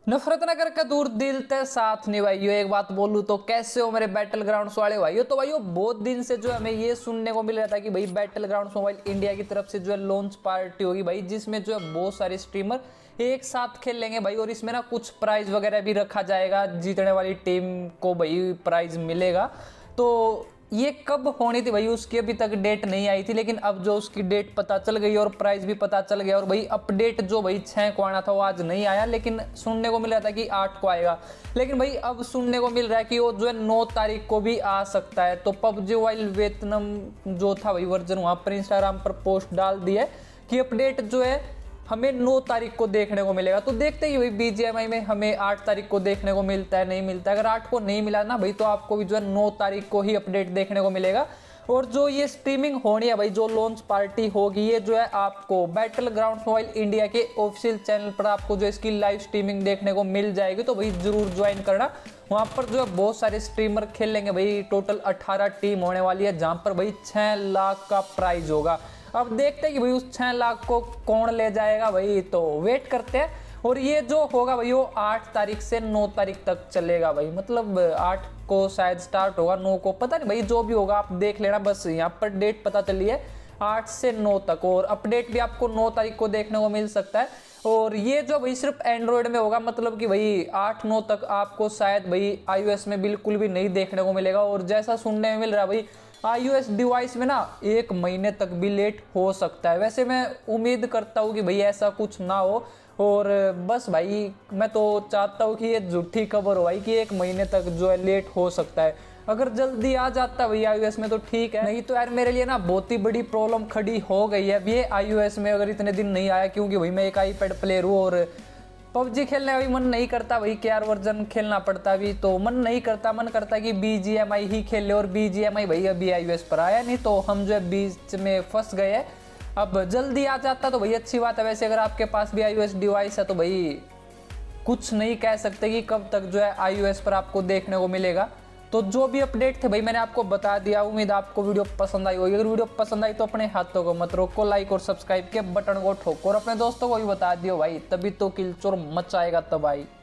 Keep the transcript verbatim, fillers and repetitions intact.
नफरत न करके दूर दिल ते साथ नहीं भाइयों। एक बात बोलूं तो कैसे हो मेरे बैटल ग्राउंड्स वाले भाइयों। तो भाइयों बहुत दिन से जो है हमें ये सुनने को मिल रहा था कि भाई बैटल ग्राउंड्स मोबाइल इंडिया की तरफ से जो है लॉन्च पार्टी होगी भाई, जिसमें जो है बहुत सारे स्ट्रीमर एक साथ खेल लेंगे भाई, और इसमें ना कुछ प्राइज वगैरह भी रखा जाएगा, जीतने वाली टीम को भाई प्राइज मिलेगा। तो ये कब होनी थी भाई, उसकी अभी तक डेट नहीं आई थी, लेकिन अब जो उसकी डेट पता चल गई और प्राइस भी पता चल गया। और भाई अपडेट जो भाई छः को आना था वो आज नहीं आया, लेकिन सुनने को मिल रहा था कि आठ को आएगा। लेकिन भाई अब सुनने को मिल रहा है कि वो जो है नौ तारीख को भी आ सकता है। तो पबजी मोबाइल वियतनाम जो था भाई वर्जन, वहाँ पर इंस्टाग्राम पर पोस्ट डाल दी है कि अपडेट जो है हमें नौ तारीख को देखने को मिलेगा। तो देखते ही भाई बीजीएमआई में हमें आठ तारीख को देखने को मिलता है नहीं मिलता है। अगर आठ को नहीं मिला ना भाई, तो आपको भी जो है नौ तारीख को ही अपडेट देखने को मिलेगा। और जो ये स्ट्रीमिंग होनी है भाई, जो लॉन्च पार्टी होगी, ये जो है आपको बैटल ग्राउंड्स मोबाइल इंडिया के ऑफिशियल चैनल पर आपको जो इसकी लाइव स्ट्रीमिंग देखने को मिल जाएगी। तो भाई जरूर ज्वाइन करना, वहाँ पर जो है बहुत सारे स्ट्रीमर खेल लेंगे भाई। टोटल अठारह टीम होने वाली है, जहाँ पर भाई छः लाख का प्राइज होगा। अब देखते हैं कि भाई उस छः लाख को कौन ले जाएगा भाई, तो वेट करते हैं। और ये जो होगा भाई वो आठ तारीख से नौ तारीख तक चलेगा भाई, मतलब आठ को शायद स्टार्ट होगा, नौ को पता नहीं भाई, जो भी होगा आप देख लेना। बस यहाँ पर डेट पता चली है आठ से नौ तक, और अपडेट भी आपको नौ तारीख को देखने को मिल सकता है। और ये जो भाई सिर्फ एंड्रॉयड में होगा, मतलब कि भाई आठ नौ तक आपको शायद भाई आईओएस में बिल्कुल भी नहीं देखने को मिलेगा। और जैसा सुनने में मिल रहा है भाई आईओएस डिवाइस में ना एक महीने तक भी लेट हो सकता है। वैसे मैं उम्मीद करता हूँ कि भाई ऐसा कुछ ना हो, और बस भाई मैं तो चाहता हूँ कि ये झूठी खबर हो भाई कि एक महीने तक जो है लेट हो सकता है। अगर जल्दी आ जाता है भाई आईओएस में तो ठीक है, नहीं तो यार मेरे लिए ना बहुत ही बड़ी प्रॉब्लम खड़ी हो गई है अब ये आईओएस में अगर इतने दिन नहीं आया, क्योंकि भाई मैं एक आईपैड प्लेयर हूँ और पबजी खेलने का भी मन नहीं करता भाई, के आर वर्जन खेलना पड़ता भी, तो मन नहीं करता। मन करता कि बीजीएमआई ही खेल ले, और बीजीएमआई भाई अभी आईओएस पर आया नहीं, तो हम जो है बीच में फंस गए हैं। अब जल्दी आ जाता तो भाई अच्छी बात है। वैसे अगर आपके पास भी आईओएस डिवाइस है तो भाई कुछ नहीं कह सकते कि कब तक जो है आईओएस पर आपको देखने को मिलेगा। तो जो भी अपडेट थे भाई मैंने आपको बता दिया। उम्मीद आपको वीडियो पसंद आई होगी। अगर वीडियो पसंद आई तो अपने हाथों को मत रोको, लाइक और सब्सक्राइब के बटन को ठोको और अपने दोस्तों को भी बता दियो भाई, तभी तो किलचोर मच आएगा तब भाई।